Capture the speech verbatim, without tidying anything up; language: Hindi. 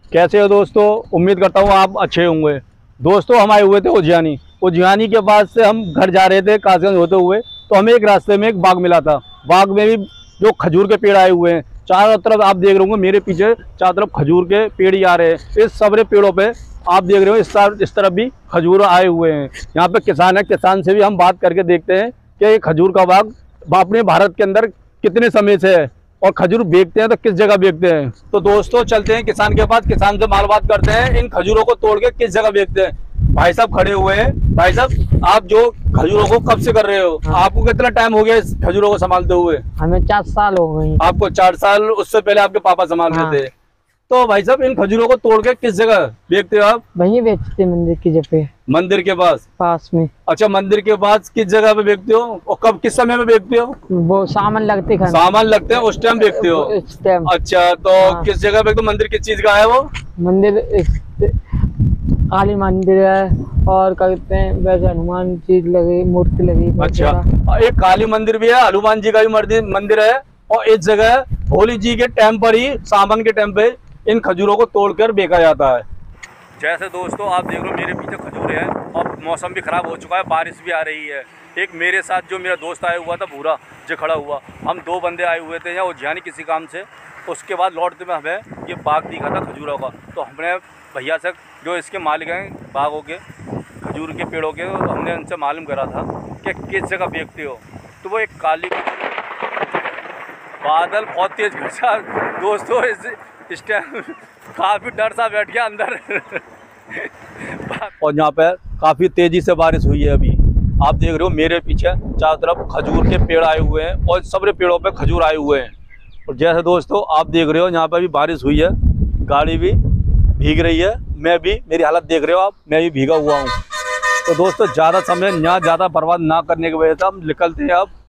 कैसे हो दोस्तों? उम्मीद करता हूँ आप अच्छे होंगे। दोस्तों, हम आए हुए थे उज्जैनी। उज्जैनी के बाद से हम घर जा रहे थे कासगंज होते हुए, तो हमें एक रास्ते में एक बाग मिला था। बाग में भी जो खजूर के पेड़ आए हुए हैं, चारों तरफ आप देख रहे होंगे मेरे पीछे चारों तरफ खजूर के पेड़ ही आ रहे हैं। इस सारे पेड़ों पे आप देख रहे हो इस तरफ इस तरफ भी खजूर आए हुए हैं। यहाँ पे किसान है, किसान से भी हम बात करके देखते हैं कि ये खजूर का बाग अपने भारत के अंदर कितने समय से है और खजूर बेचते हैं तो किस जगह बेचते हैं। तो दोस्तों चलते हैं किसान के पास, किसान से मालूमात करते हैं इन खजूरों को तोड़ के किस जगह बेचते हैं। भाई साहब खड़े हुए हैं। भाई साहब, आप जो खजूरों को कब से कर रहे हो? हाँ। आपको कितना टाइम हो गया इस खजूरों को संभालते हुए? हमें चार साल हो गए। आपको चार साल, उससे पहले आपके पापा संभाल हाँ। रहे थे। तो भाई साहब, इन खजूरों को तोड़ के किस जगह बेचते हो आप? वहीं बेचते मंदिर की जगह मंदिर के पास? पास में। अच्छा, मंदिर के पास किस जगह पे बेचते हो और कब, किस समय में बेचते हो? वो सामान लगते खाने सामान लगते हैं उस टाइम बेचते हो? इस टाइम। अच्छा, तो हाँ। किस जगह पे? तो मंदिर किस चीज का है वो? मंदिर इस- काली मंदिर है और कहते हैं वैसे हनुमान जी लगी, मूर्ति लगी। अच्छा, एक काली मंदिर भी है, हनुमान जी का भी मंदिर मंदिर है, और इस जगह होली जी के टाइम पर ही, सावन के टाइम पे इन खजूरों को तोड़कर बेचा जाता है। जैसे दोस्तों आप देख रहे हो मेरे पीछे खजूर है और मौसम भी खराब हो चुका है, बारिश भी आ रही है। एक मेरे साथ जो मेरा दोस्त आया हुआ था भूरा, जो खड़ा हुआ, हम दो बंदे आए हुए थे यहाँ उज्जैनी किसी काम से। उसके बाद लौटते में हमें ये बाग दिखा था खजूरों का, तो हमने भैया से, जो इसके मालिक हैं बागों के, खजूर के पेड़ों के, तो हमने उनसे मालूम करा था कि किस जगह बेचते हो। तो वो एक काली, बादल बहुत तेज घसा दोस्तों, इस इस टाइम काफ़ी डर सा बैठ गया अंदर। और यहाँ पर काफ़ी तेज़ी से बारिश हुई है। अभी आप देख रहे हो मेरे पीछे चारों तरफ खजूर के पेड़ आए हुए हैं और सारे पेड़ों पे खजूर आए हुए हैं। और जैसे दोस्तों आप देख रहे हो यहाँ पर भी बारिश हुई है, गाड़ी भी भीग रही है, मैं भी, मेरी हालत देख रहे हो आप, मैं भी भीगा हुआ हूँ। तो दोस्तों ज़्यादा समय यहाँ ज़्यादा बर्बाद ना करने की वजह से हम निकलते हैं अब